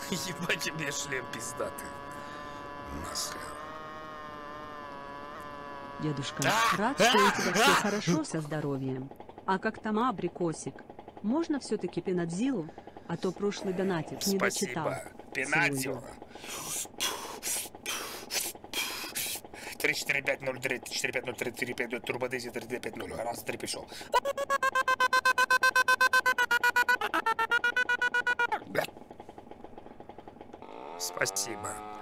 Ебать тебе шлем пиздатый. Нахрен. Дедушка, рад, что у тебя все хорошо со здоровьем. А как там абрикосик? Можно все-таки пенадзилу? А то прошлый донатик не дочитал. Спасибо. Пенадзио. 34503 45033 турбодези 350. Раз, три пришел. Спасибо.